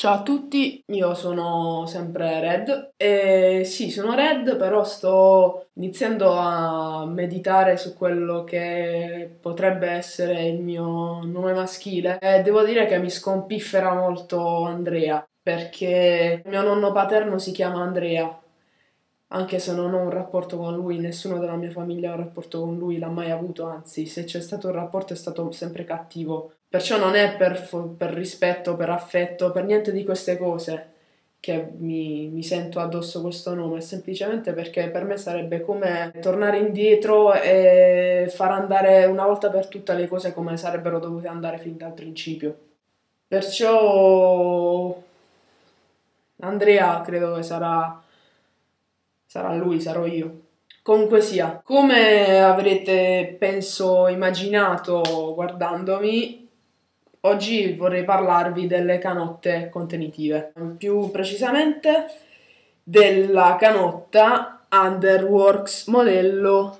Ciao a tutti, io sono sempre Red e sì, sono Red, però sto iniziando a meditare su quello che potrebbe essere il mio nome maschile e devo dire che mi scompiffera molto Andrea, perché mio nonno paterno si chiama Andrea, anche se non ho un rapporto con lui, nessuno della mia famiglia ha un rapporto con lui, l'ha mai avuto, anzi, se c'è stato un rapporto è stato sempre cattivo. Perciò non è per rispetto, per affetto, per niente di queste cose che mi sento addosso questo nome, è semplicemente perché per me sarebbe come tornare indietro e far andare una volta per tutte le cose come sarebbero dovute andare fin dal principio. Perciò Andrea credo che sarà lui, sarò io. Comunque sia, come avrete penso immaginato guardandomi, oggi vorrei parlarvi delle canotte contenitive, più precisamente della canotta Underworks modello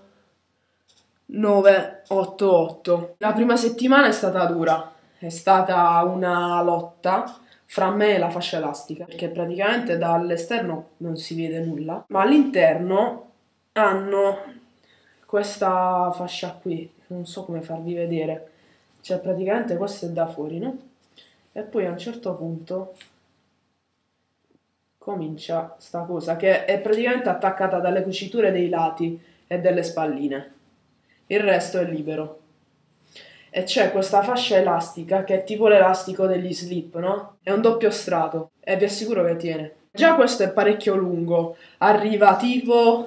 988. La prima settimana è stata dura, è stata una lotta fra me e la fascia elastica, perché praticamente dall'esterno non si vede nulla, ma all'interno hanno questa fascia qui, non so come farvi vedere, cioè praticamente questo è da fuori, no? E poi a un certo punto comincia sta cosa che è praticamente attaccata dalle cuciture dei lati e delle spalline. Il resto è libero. E c'è questa fascia elastica che è tipo l'elastico degli slip, no? È un doppio strato e vi assicuro che tiene. Già questo è parecchio lungo, arriva tipo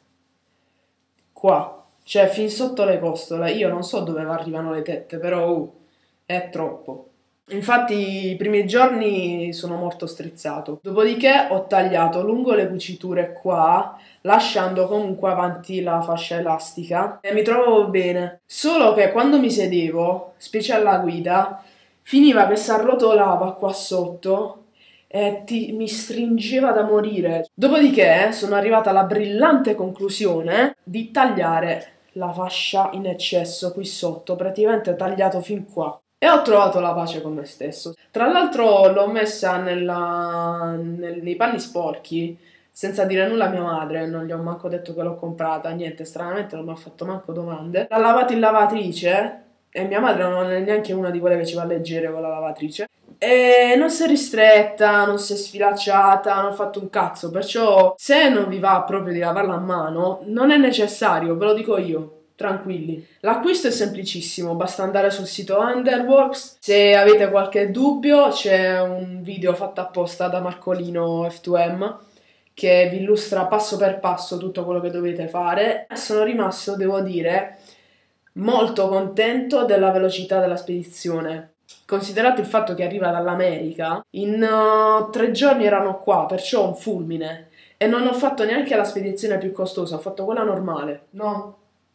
qua, cioè fin sotto le costole. Io non so dove arrivano le tette, però è troppo. Infatti i primi giorni sono molto strizzato. Dopodiché ho tagliato lungo le cuciture qua, lasciando comunque avanti la fascia elastica e mi trovavo bene. Solo che quando mi sedevo, specie alla guida, finiva che si arrotolava qua sotto e mi stringeva da morire. Dopodiché sono arrivata alla brillante conclusione di tagliare la fascia in eccesso qui sotto, praticamente tagliato fin qua. E ho trovato la pace con me stesso. Tra l'altro l'ho messa nei panni sporchi, senza dire nulla a mia madre, non gli ho manco detto che l'ho comprata, niente, stranamente non mi ha fatto manco domande. L'ha lavata in lavatrice, e mia madre non è neanche una di quelle che ci va a leggere con la lavatrice. E non si è ristretta, non si è sfilacciata, non ha fatto un cazzo, perciò se non vi va proprio di lavarla a mano, non è necessario, ve lo dico io. Tranquilli. L'acquisto è semplicissimo, basta andare sul sito Underworks. Se avete qualche dubbio, c'è un video fatto apposta da Marcolino F2M che vi illustra passo per passo tutto quello che dovete fare. Sono rimasto, devo dire, molto contento della velocità della spedizione. Considerato il fatto che arriva dall'America, in 3 giorni erano qua, perciò un fulmine. E non ho fatto neanche la spedizione più costosa, ho fatto quella normale. No,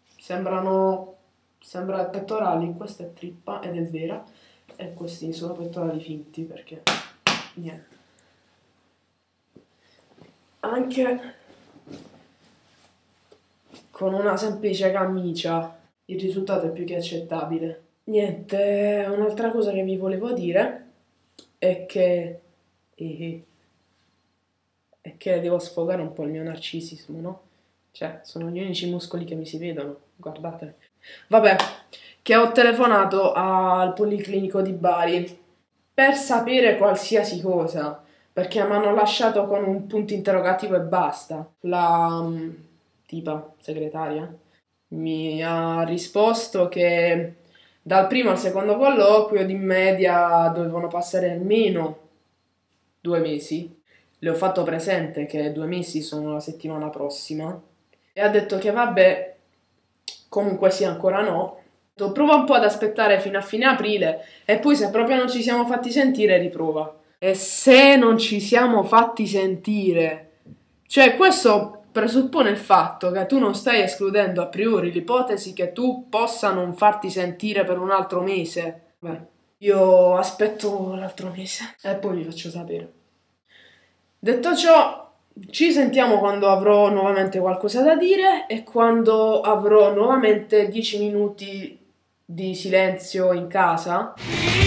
sembra pettorali, questa è trippa ed è vera, e questi sono pettorali finti perché niente. Anche con una semplice camicia il risultato è più che accettabile. Niente, un'altra cosa che vi volevo dire è che, eh, è che devo sfogare un po' il mio narcisismo, no? Cioè, sono gli unici muscoli che mi si vedono, guardate. Vabbè, che ho telefonato al Policlinico di Bari per sapere qualsiasi cosa, perché mi hanno lasciato con un punto interrogativo e basta. La tipa segretaria mi ha risposto che dal primo al secondo colloquio di media dovevano passare almeno 2 mesi. Le ho fatto presente che 2 mesi sono la settimana prossima e ha detto che vabbè, comunque sia ancora no. Prova un po' ad aspettare fino a fine aprile e poi se proprio non ci siamo fatti sentire riprova. E se non ci siamo fatti sentire, cioè questo presuppone il fatto che tu non stai escludendo a priori l'ipotesi che tu possa non farti sentire per un altro mese. Beh, io aspetto l'altro mese e poi vi faccio sapere. Detto ciò, ci sentiamo quando avrò nuovamente qualcosa da dire e quando avrò nuovamente 10 minuti di silenzio in casa.